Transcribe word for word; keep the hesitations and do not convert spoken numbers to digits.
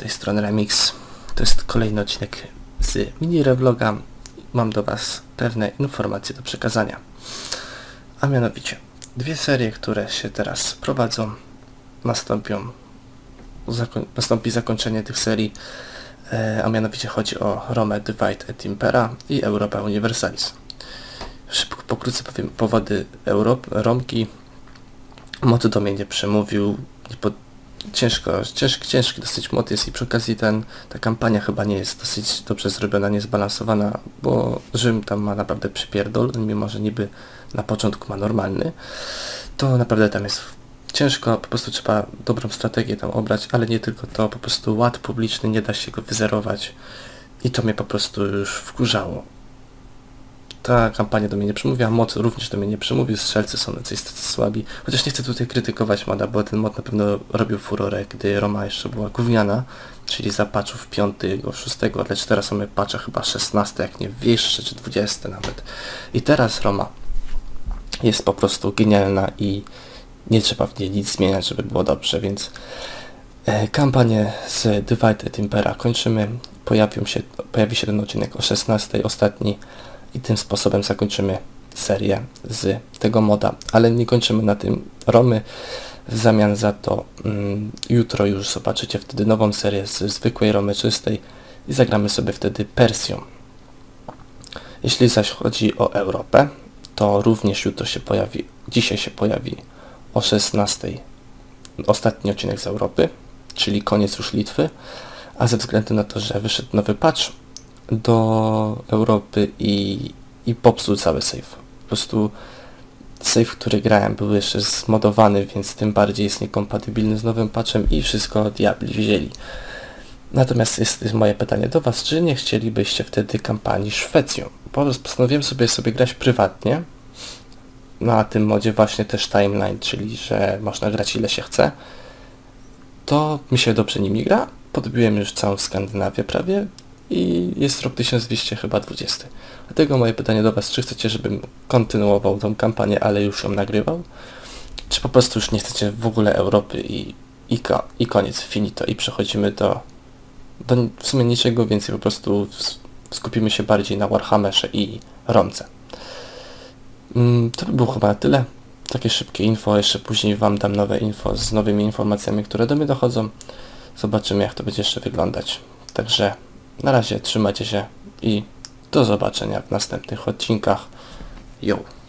tej strony Remix. To jest kolejny odcinek z mini revloga. Mam do Was pewne informacje do przekazania. A mianowicie, dwie serie, które się teraz prowadzą, nastąpią, zakoń, nastąpi zakończenie tych serii, e, a mianowicie chodzi o Rome Divide et Impera i Europa Universalis. Szybko, pokrótce powiem powody Europ, Romki. Mod do mnie nie przemówił, nie pod, ciężko, ciężki, ciężki dosyć mod jest i przy okazji ten, ta kampania chyba nie jest dosyć dobrze zrobiona, niezbalansowana, bo Rzym tam ma naprawdę przypierdol, mimo że niby na początku ma normalny, to naprawdę tam jest ciężko, po prostu trzeba dobrą strategię tam obrać, ale nie tylko to, po prostu ład publiczny, nie da się go wyzerować i to mnie po prostu już wkurzało. Ta kampania do mnie nie przemówiła, mod również do mnie nie przemówił, strzelcy są jacyś słabi. Chociaż nie chcę tutaj krytykować moda, bo ten mod na pewno robił furorę, gdy Roma jeszcze była gówniana, czyli za patchów piątego, szóstego, lecz teraz mamy patcha chyba szesnaste, jak nie wyższe, czy dwudzieste nawet. I teraz Roma jest po prostu genialna i nie trzeba w niej nic zmieniać, żeby było dobrze, więc e, kampanię z Divide et Impera kończymy. Pojawią się, pojawi się ten odcinek o szesnastej, ostatni. I tym sposobem zakończymy serię z tego moda, ale nie kończymy na tym Romy. W zamian za to mm, jutro już zobaczycie wtedy nową serię z zwykłej Romy czystej i zagramy sobie wtedy Persją. Jeśli zaś chodzi o Europę, to również jutro się pojawi, dzisiaj się pojawi o szesnastej ostatni odcinek z Europy, czyli koniec już Litwy, a ze względu na to, że wyszedł nowy patch do Europy i, i popsuł cały save. Po prostu save, który grałem, był jeszcze zmodowany, więc tym bardziej jest niekompatybilny z nowym patchem i wszystko diabli wzięli. Natomiast jest, jest moje pytanie do Was, czy nie chcielibyście wtedy kampanii Szwecją? Po prostu postanowiłem sobie, sobie grać prywatnie na tym modzie właśnie też timeline, czyli że można grać ile się chce. To mi się dobrze nimi gra. Podbiłem już całą Skandynawię prawie. I jest rok tysiąc dwieście chyba dwudziesty. Dlatego moje pytanie do Was, czy chcecie, żebym kontynuował tą kampanię, ale już ją nagrywał? Czy po prostu już nie chcecie w ogóle Europy i, i, ko, i koniec, finito i przechodzimy do, do w sumie niczego więcej, po prostu skupimy się bardziej na Warhammerze i Romce. To by było chyba na tyle. Takie szybkie info, jeszcze później Wam dam nowe info z nowymi informacjami, które do mnie dochodzą. Zobaczymy, jak to będzie jeszcze wyglądać. Także na razie trzymajcie się i do zobaczenia w następnych odcinkach. Yo!